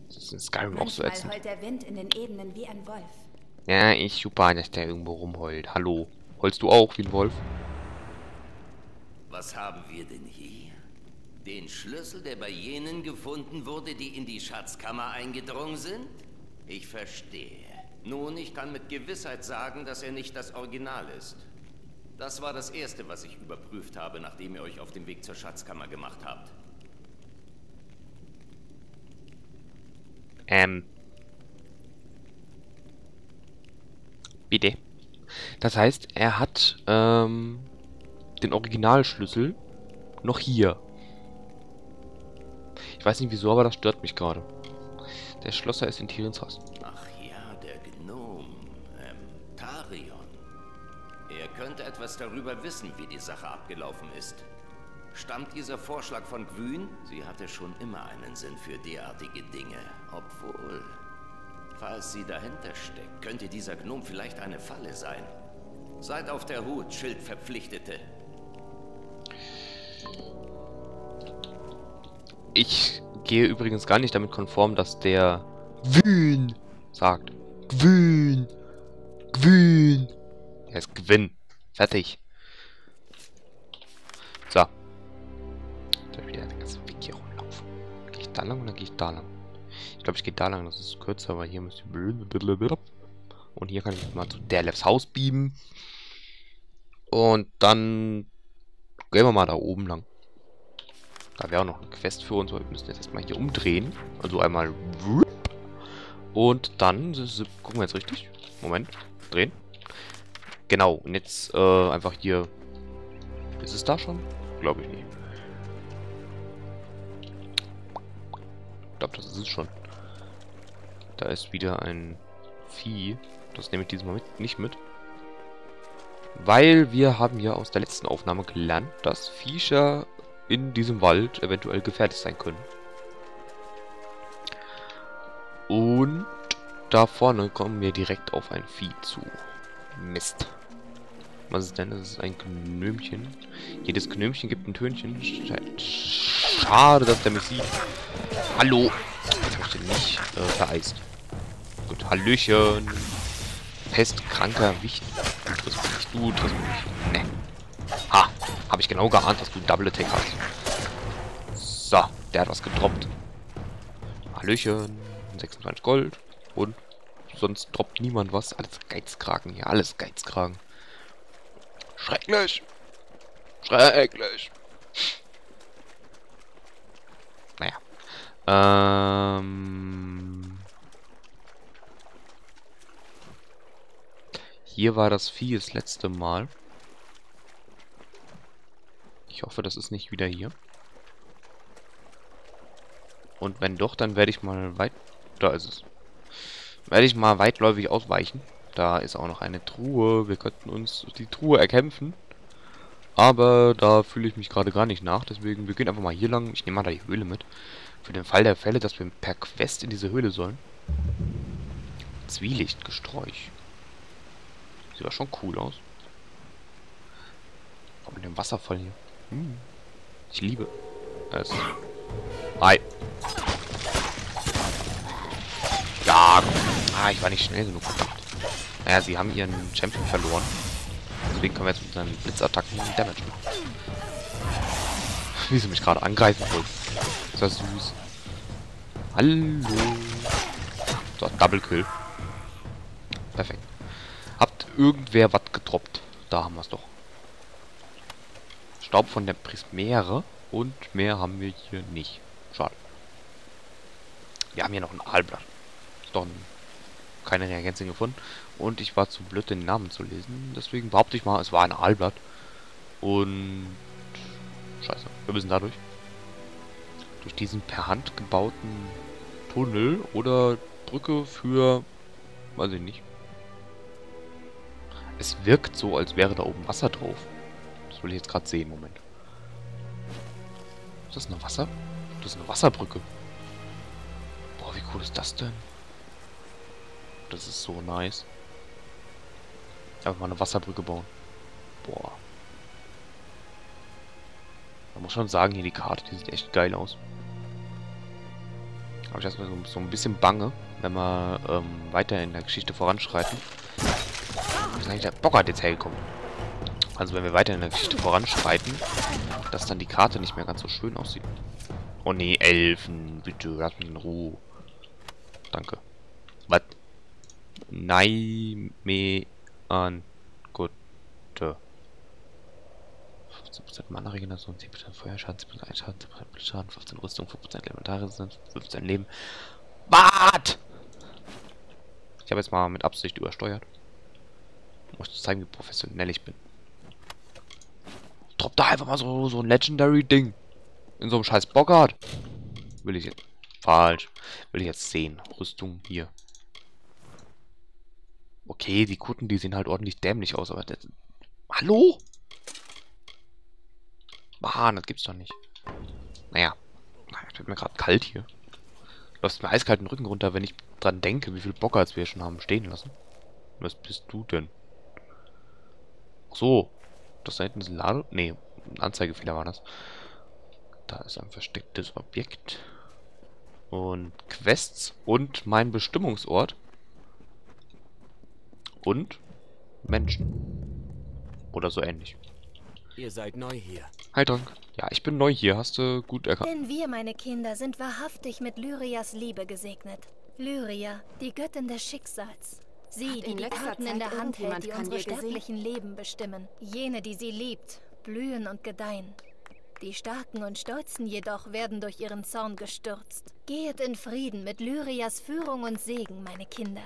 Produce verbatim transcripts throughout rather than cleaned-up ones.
Das ist in Skyrim auch so Manchmal ätzend. heult der Wind in den Ebenen wie ein Wolf. Ja, ich super, dass der irgendwo rumheult. Hallo. Heulst du auch wie ein Wolf? Was haben wir denn hier? Den Schlüssel, der bei jenen gefunden wurde, die in die Schatzkammer eingedrungen sind? Ich verstehe. Nun, ich kann mit Gewissheit sagen, dass er nicht das Original ist. Das war das Erste, was ich überprüft habe, nachdem ihr euch auf den Weg zur Schatzkammer gemacht habt. Ähm. Bitte. Das heißt, er hat ähm, den Originalschlüssel noch hier. Ich weiß nicht wieso, aber das stört mich gerade. Der Schlosser ist in Tyrins Haus. Ach ja, der Gnom, ähm, Tarion. Er könnte etwas darüber wissen, wie die Sache abgelaufen ist. Stammt dieser Vorschlag von Gwyn? Sie hatte schon immer einen Sinn für derartige Dinge. Obwohl, falls sie dahinter steckt, könnte dieser Gnom vielleicht eine Falle sein. Seid auf der Hut, Schildverpflichtete. Ich gehe übrigens gar nicht damit konform, dass der Gwyn sagt. Gwyn. Gwyn. Er ist Gwyn. Fertig. So. Soll ich wieder den ganzen Weg hier rumlaufen? Gehe ich da lang oder gehe ich da lang? Ich glaube, ich gehe da lang. Das ist kürzer, weil hier müsste ich... Und hier kann ich mal zu Derlefs Haus bieben. Und dann gehen wir mal da oben lang. Da wäre auch noch eine Quest für uns, aber wir müssen jetzt erstmal hier umdrehen. Also einmal... Und dann... Gucken wir jetzt richtig? Moment. Drehen. Genau. Und jetzt äh, einfach hier... Ist es da schon? Glaube ich nicht. Ich glaube, das ist es schon. Da ist wieder ein Vieh. Das nehme ich diesmal mit, nicht mit. Weil wir haben ja aus der letzten Aufnahme gelernt, dass Viecher in diesem Wald eventuell gefährlich sein können. Und da vorne kommen wir direkt auf ein Vieh zu. Mist. Was ist denn? Das ist ein Gnömchen. Jedes Gnömchen gibt ein Tönchen. Schade, dass der mich sieht. Hallo. Jetzt habe ich den nicht äh, vereist. Gut, Hallöchen. Pestkranker Wicht. Du triffst mich nicht. Du triffst mich nicht. Ne. Ha. Habe ich genau geahnt, dass du Double Attack hast. So. Der hat was gedroppt. Hallöchen. sechsundzwanzig Gold. Und sonst droppt niemand was. Alles Geizkragen hier. Alles Geizkragen. Schrecklich. Schrecklich. Naja. Ähm... Hier war das Vieh das letzte Mal. Ich hoffe, das ist nicht wieder hier. Und wenn doch, dann werde ich mal weit... Da ist es. Werde ich mal weitläufig ausweichen. Da ist auch noch eine Truhe. Wir könnten uns die Truhe erkämpfen. Aber da fühle ich mich gerade gar nicht nach. Deswegen, wir gehen einfach mal hier lang. Ich nehme mal da die Höhle mit. Für den Fall der Fälle, dass wir per Quest in diese Höhle sollen. Zwielichtgesträuch. Sieht aber schon cool aus. Auch mit dem Wasserfall hier. Hm. Ich liebe es. Hi. Ja. Ah, ich war nicht schnell genug gedacht. Naja, sie haben ihren Champion verloren. Deswegen können wir jetzt mit unseren Blitzattacken Damage machen. Wie sie mich gerade angreifen wollen. Ist das süß. Hallo. So, Double Kill. Perfekt. Habt irgendwer was getroppt? Da haben wir es doch. Staub von der Prismäre. Und mehr haben wir hier nicht. Schade. Wir haben hier noch ein Aalblatt. Ist doch ein, keine Reagenzen gefunden. Und ich war zu blöd, den Namen zu lesen. Deswegen behaupte ich mal, es war ein Aalblatt. Und... Scheiße. Wir müssen dadurch. Durch diesen per Hand gebauten Tunnel oder Brücke für... Weiß ich nicht. Es wirkt so, als wäre da oben Wasser drauf. Das will ich jetzt gerade sehen. Moment. Ist das eine Wasser? Das ist eine Wasserbrücke. Boah, wie cool ist das denn? Das ist so nice. Einfach mal eine Wasserbrücke bauen. Boah. Man muss schon sagen, hier die Karte, die sieht echt geil aus. habe ich erstmal so, so ein bisschen Bange, wenn wir ähm, weiter in der Geschichte voranschreiten. Ist eigentlich der Bogart jetzt hergekommen? Also wenn wir weiter in der Geschichte voranschreiten, dass dann die Karte nicht mehr ganz so schön aussieht. Oh nee, Elfen, bitte, lass mich in Ruhe. Danke. Was? Nein, me an. Gut. fünfzehn Prozent Mana-Regeneration, zehn Prozent Feuerschaden, zehn Prozent Einschaden, zehn Prozent Blitzschaden, fünfzehn Rüstung, fünf Prozent Elementarresistenz, fünfzehn Leben. Was? Ich habe jetzt mal mit Absicht übersteuert. Um euch zu zeigen, wie professionell ich bin. Drop da einfach mal so, so ein Legendary-Ding. In so einem scheiß Bogart. Will ich jetzt. Falsch. Will ich jetzt sehen. Rüstung hier. Okay, die Kutten, die sehen halt ordentlich dämlich aus, aber das... Hallo? Mann, das gibt's doch nicht. Naja. Es wird mir gerade kalt hier. Läuft mir eiskalt den Rücken runter, wenn ich dran denke, wie viel Bogarts wir schon haben stehen lassen. Was bist du denn? Ach so. Das da hinten ist ein Lade... Nee, ein Anzeigefehler war das. Da ist ein verstecktes Objekt. Und Quests und mein Bestimmungsort. Und Menschen. Oder so ähnlich. Ihr seid neu hier. Hi, Dank. Ja, ich bin neu hier. Hast du gut erkannt. Denn wir, meine Kinder, sind wahrhaftig mit Lyrias Liebe gesegnet. Lyria, die Göttin des Schicksals. Sie, Hat die in die letzter Karten in Zeit der Hand hält, irgendjemand die unsere Kanye gesehen? sterblichen Leben bestimmen. Jene, die sie liebt, blühen und gedeihen. Die Starken und Stolzen jedoch werden durch ihren Zorn gestürzt. Gehet in Frieden mit Lyrias Führung und Segen, meine Kinder.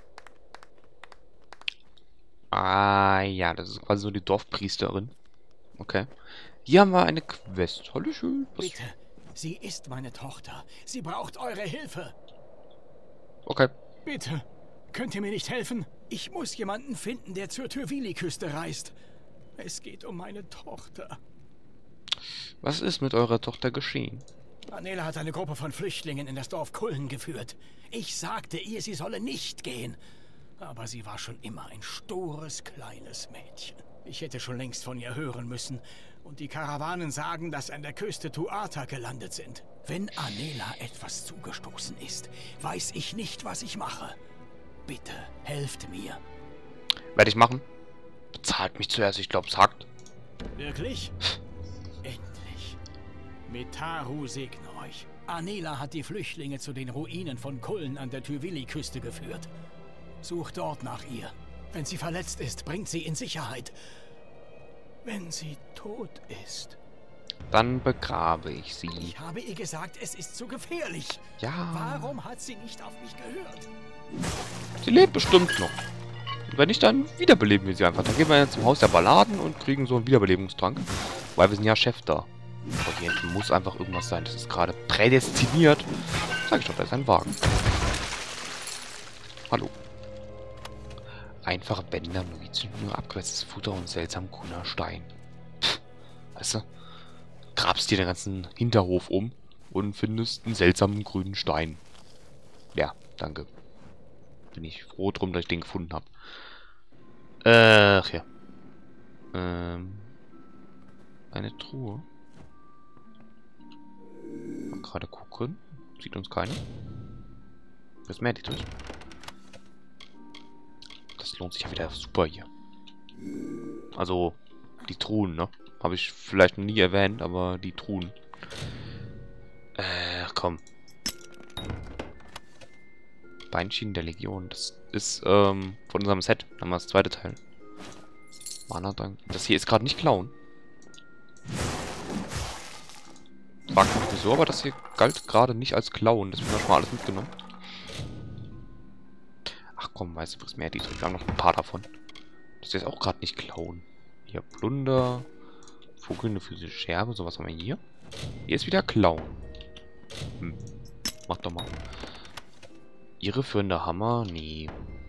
Ah, ja, das ist quasi so die Dorfpriesterin. Okay. Hier haben wir eine Quest. Hallöchen. Was? Bitte, sie ist meine Tochter. Sie braucht eure Hilfe. Okay. Bitte, könnt ihr mir nicht helfen? Ich muss jemanden finden, der zur Tyrvili-Küste reist. Es geht um meine Tochter. Was ist mit eurer Tochter geschehen? Anela hat eine Gruppe von Flüchtlingen in das Dorf Kullen geführt. Ich sagte ihr, sie solle nicht gehen. Aber sie war schon immer ein stures, kleines Mädchen. Ich hätte schon längst von ihr hören müssen. Und die Karawanen sagen, dass an der Küste Tuatha gelandet sind. Wenn Anela etwas zugestoßen ist, weiß ich nicht, was ich mache. Bitte, helft mir. Werde ich machen. Bezahlt mich zuerst, ich glaube, es hackt. Wirklich? Endlich. Metaru segne euch. Anela hat die Flüchtlinge zu den Ruinen von Kullen an der Tyrvili-Küste geführt. Sucht dort nach ihr. Wenn sie verletzt ist, bringt sie in Sicherheit. Wenn sie tot ist... Dann begrabe ich sie. Ich habe ihr gesagt, es ist zu gefährlich. Ja. Warum hat sie nicht auf mich gehört? Sie lebt bestimmt noch. Und wenn nicht, dann wiederbeleben wir sie einfach. Dann gehen wir jetzt zum Haus der Balladen und kriegen so einen Wiederbelebungstrank. Weil wir sind ja Chef da. Und hier hinten muss einfach irgendwas sein. Das ist gerade prädestiniert. Sag ich doch, da ist ein Wagen. Hallo. Einfache Bänder, Novizen, nur abgewetztes Futter und seltsam grüner Stein. Pff, weißt du? Grabst dir den ganzen Hinterhof um und findest einen seltsamen grünen Stein. Ja, danke. Bin ich froh drum, dass ich den gefunden habe. Äh, ach ja. Ähm. Eine Truhe. Mal gerade gucken. Sieht uns keiner. Das ist mehr die durch. Das lohnt sich ja wieder super hier. Also, die Truhen, ne? Habe ich vielleicht noch nie erwähnt, aber die Truhen. Äh, komm. Beinschienen der Legion. Das ist, ähm, von unserem Set. Dann haben wir das zweite Teil. Mana Dank. Das hier ist gerade nicht klauen. Frag mich wieso, aber das hier galt gerade nicht als klauen. Deswegen habe ich mal alles mitgenommen. Ach komm, weißt du, was mehr die drin? Wir haben noch ein paar davon. Das ist jetzt auch gerade nicht klauen. Hier Plunder. Vogelnde physische Scherbe. So, was haben wir hier? Hier ist wieder klauen. Hm. Mach doch mal. Irreführender Hammer? Nee.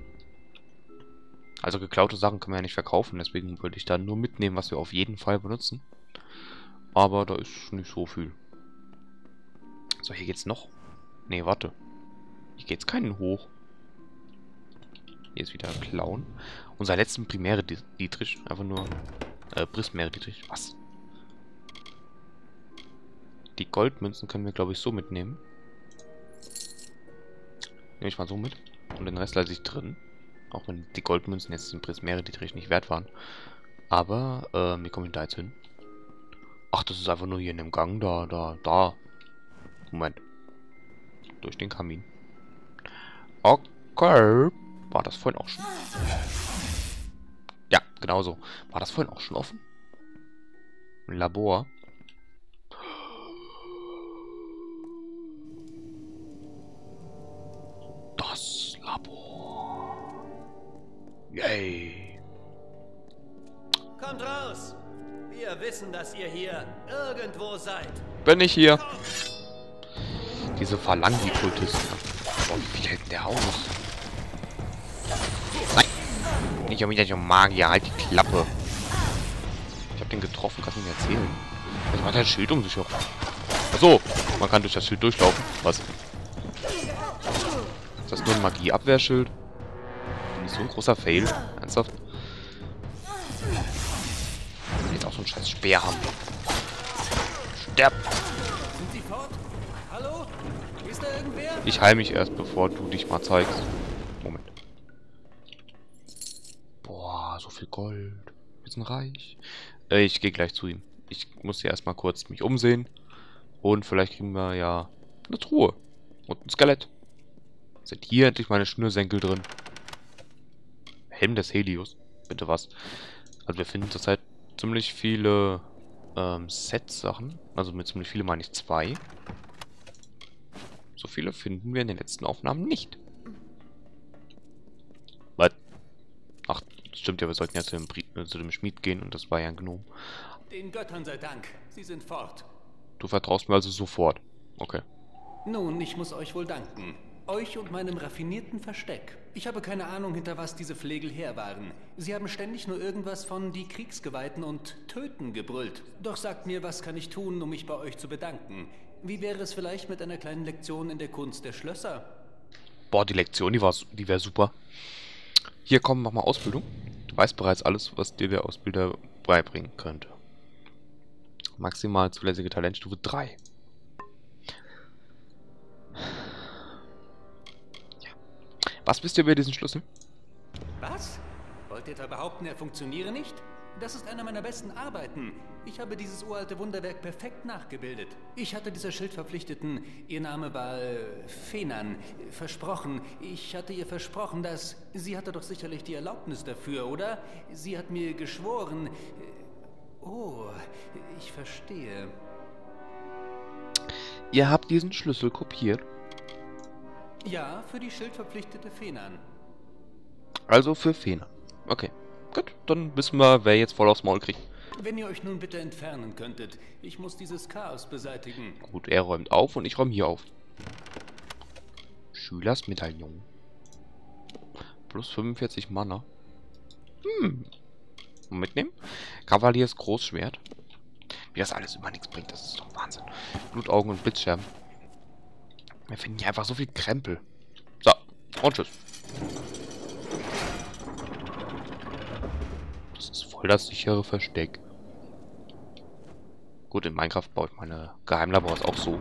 Also geklaute Sachen können wir ja nicht verkaufen. Deswegen würde ich da nur mitnehmen, was wir auf jeden Fall benutzen. Aber da ist nicht so viel. So, hier geht's noch. Nee, warte. Hier geht's keinen hoch. Hier ist wieder Clown. Unser letzten primäre Dietrich. Einfach nur. Äh, primäre Dietrich. Was? Die Goldmünzen können wir, glaube ich, so mitnehmen. Nehme ich mal so mit. Und den Rest lasse ich drin. Auch wenn die Goldmünzen jetzt im Prismäre Dietrich nicht wert waren. Aber, äh, wie komme ich da jetzt hin? Ach, das ist einfach nur hier in dem Gang. Da, da, da. Moment. Durch den Kamin. Okay. War das vorhin auch schon? Ja, genau so. War das vorhin auch schon offen? Ein Labor. Das Labor. Yay. Kommt raus! Wir wissen, dass ihr hier irgendwo seid. Bin ich hier? Diese Phalangi-Kultisten. Boah, wie viel hält der aus? Nein! Nicht um wieder um Magier, halt die Klappe. Ich hab den getroffen, kannst du mir erzählen. Ich mach ein Schild um sich herum. Achso, man kann durch das Schild durchlaufen. Was? Ist das nur ein Magieabwehrschild? Bin ich so ein großer Fail? Ernsthaft? Jetzt auch so ein scheiß Speer haben. Sterb! Sind sie fort? Hallo? Ist da irgendwer? Ich heil mich erst, bevor du dich mal zeigst. Moment. Boah, so viel Gold. Wir sind reich. Äh, ich gehe gleich zu ihm. Ich muss hier erstmal kurz mich umsehen. Und vielleicht kriegen wir ja eine Truhe. Und ein Skelett. Sind hier endlich meine Schnürsenkel drin. Helm des Helios. Bitte was. Also wir finden zurzeit ziemlich viele ähm, Set-Sachen. Also mit ziemlich viele meine ich zwei. So viele finden wir in den letzten Aufnahmen nicht. Was? Ach, stimmt ja, wir sollten ja zu dem, äh, zu dem Schmied gehen und das war ja ein Gnom. Den Göttern sei Dank. Sie sind fort. Du vertraust mir also sofort. Okay. Nun, ich muss euch wohl danken. Euch und meinem raffinierten Versteck. Ich habe keine Ahnung, hinter was diese Flegel her waren. Sie haben ständig nur irgendwas von die Kriegsgeweihten und Töten gebrüllt. Doch sagt mir, was kann ich tun, um mich bei euch zu bedanken? Wie wäre es vielleicht mit einer kleinen Lektion in der Kunst der Schlösser? Boah, die Lektion, die, war, die wäre super. Hier, komm, mach mal Ausbildung. Du weißt bereits alles, was dir der Ausbilder beibringen könnte. Maximal zulässige Talentstufe drei. Ja. Was wisst ihr über diesen Schlüssel? Was? Wollt ihr etwa behaupten, er funktioniere nicht? Das ist einer meiner besten Arbeiten. Ich habe dieses uralte Wunderwerk perfekt nachgebildet. Ich hatte dieser Schildverpflichteten, ihr Name war äh, Fenan, versprochen. Ich hatte ihr versprochen, dass... Sie hatte doch sicherlich die Erlaubnis dafür, oder? Sie hat mir geschworen... Äh, oh, ich verstehe. Ihr habt diesen Schlüssel kopiert? Ja, für die Schildverpflichtete Fenan. Also für Fenan. Okay. Gut, dann wissen wir, wer jetzt voll aufs Maul kriegt. Wenn ihr euch nun bitte entfernen könntet. Ich muss dieses Chaos beseitigen. Gut, er räumt auf und ich räume hier auf. Schülersmedaillon. Plus fünfundvierzig Mana. Hm. Mitnehmen. Kavaliers Großschwert. Wie das alles immer nichts bringt, das ist doch Wahnsinn. Blutaugen und Blitzscherben. Wir finden hier einfach so viel Krempel. So, und tschüss. Das ist voll das sichere Versteck. Gut, in Minecraft baue ich meine Geheimlabors auch so.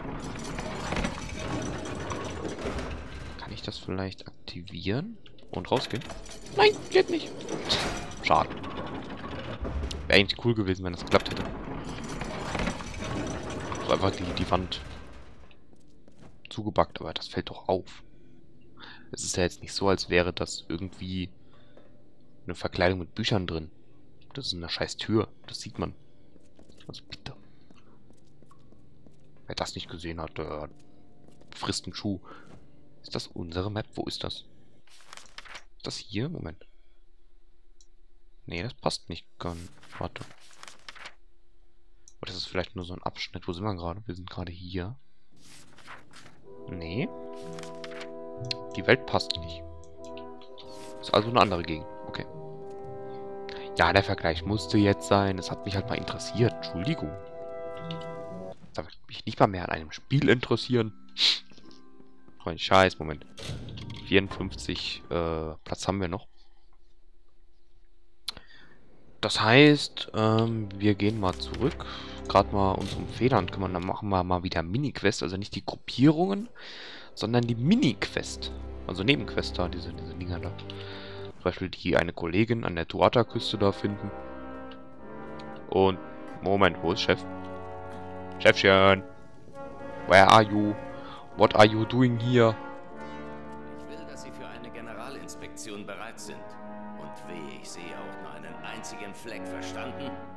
Kann ich das vielleicht aktivieren und rausgehen? Nein, geht nicht. Schade. Wäre eigentlich cool gewesen, wenn das geklappt hätte. So einfach die, die Wand zugebackt, aber das fällt doch auf. Es ist ja jetzt nicht so, als wäre das irgendwie eine Verkleidung mit Büchern drin. Das ist eine scheiß Tür. Das sieht man. Also bitte. Wer das nicht gesehen hat, der frisst einen Schuh. Ist das unsere Map? Wo ist das? Ist das hier? Moment. Nee, das passt nicht. Warte. Oder das ist vielleicht nur so ein Abschnitt. Wo sind wir gerade? Wir sind gerade hier. Nee. Die Welt passt nicht. Ist also eine andere Gegend. Okay. Ja, der Vergleich musste jetzt sein. Es hat mich halt mal interessiert. Entschuldigung. Das wird mich nicht mal mehr an einem Spiel interessieren. Oh, ein Scheiß. Moment. vierundfünfzig äh, Platz haben wir noch. Das heißt, ähm, wir gehen mal zurück. Gerade mal uns um Federn kümmern. Dann machen wir mal wieder Mini-Quest. Also nicht die Gruppierungen, sondern die Mini-Quest. Also Nebenquests da, diese, diese Dinger da. Zum Beispiel die eine Kollegin an der Tuata-Küste da finden. Und, Moment, wo ist Chef? Chefchen! Where are you? What are you doing here? Ich will, dass Sie für eine Generalinspektion bereit sind. Und weh, ich sehe auch nur einen einzigen Fleck, verstanden?